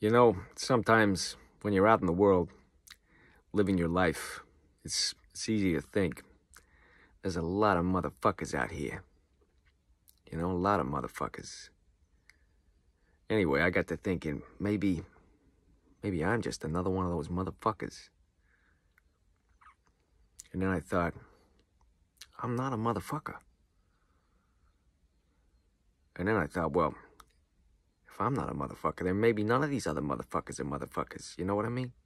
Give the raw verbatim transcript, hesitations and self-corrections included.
You know, sometimes when you're out in the world, living your life, it's, it's easy to think there's a lot of motherfuckers out here. You know, a lot of motherfuckers. Anyway, I got to thinking, maybe, maybe I'm just another one of those motherfuckers. And then I thought, I'm not a motherfucker. And then I thought, well, if I'm not a motherfucker, then maybe none of these other motherfuckers are motherfuckers. You know what I mean?